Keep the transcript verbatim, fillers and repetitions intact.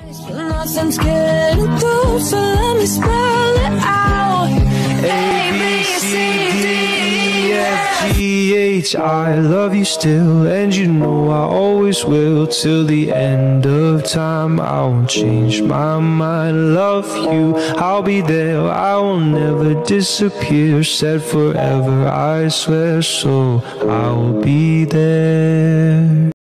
Nothing's getting through, so let me spell it out. A, B, C, D, E, F, G, H. I love you still, and you know I always will. Till the end of time, I won't change my mind. Love you, I'll be there, I will never disappear. Said forever, I swear, so I will be there.